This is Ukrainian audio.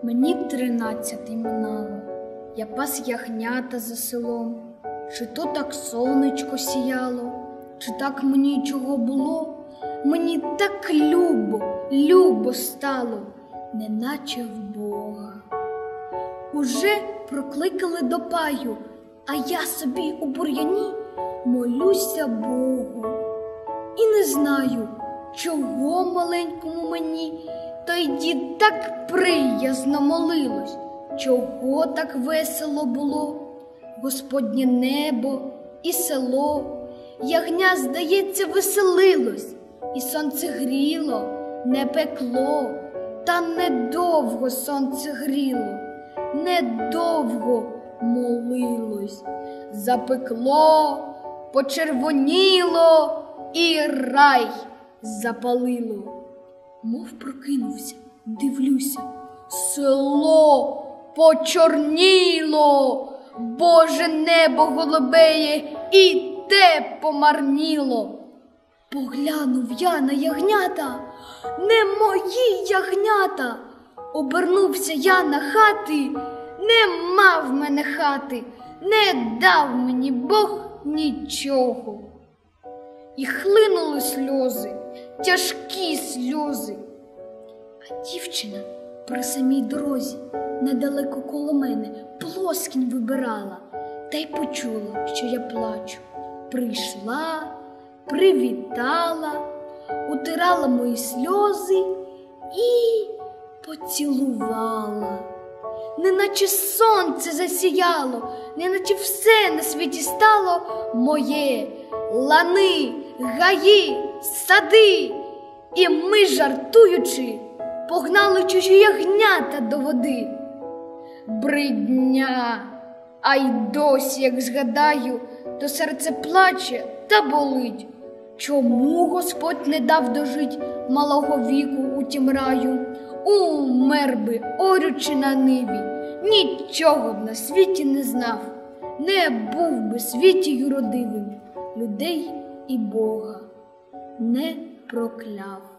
Мені 13 минало, я пас ягнята за селом. Чи то так сонечко сіяло, чи так мені чого було, мені так любо стало, неначе в Бога. Уже прокликали до паю, а я собі у бур'яні молюся Богу. І не знаю, чого маленькому мені той дід так приязно молилось, чого так весело було. Господнє небо і село, ягня, здається, веселилось, і сонце гріло, не пекло, та недовго сонце гріло, недовго молилось. Запекло, почервоніло і рай запалило. Мов прокинувся, дивлюся, село почорніло, Боже небо голубеє і те помарніло. Поглянув я на ягнята, не мої ягнята. Обернувся я на хати, нема в мене хати, не дав мені Бог нічого. І хлинули сльози, тяжкі сльози. А дівчина при самій дорозі, недалеко коло мене, плоскінь вибирала, та й почула, що я плачу. Прийшла, привітала, утирала мої сльози і поцілувала. Неначе сонце засіяло, неначе все на світі стало моє. Лани, гаї, сади. І ми, жартуючи, погнали чужі ягнята до води. Бридня, а й досі, як згадаю, то серце плаче та болить. Чому Господь не дав дожить малого віку у тім раю? Умер би, орючи на ниві, нічого б на світі не знав, не був би світі юродивим, людей і Бога не прокляв.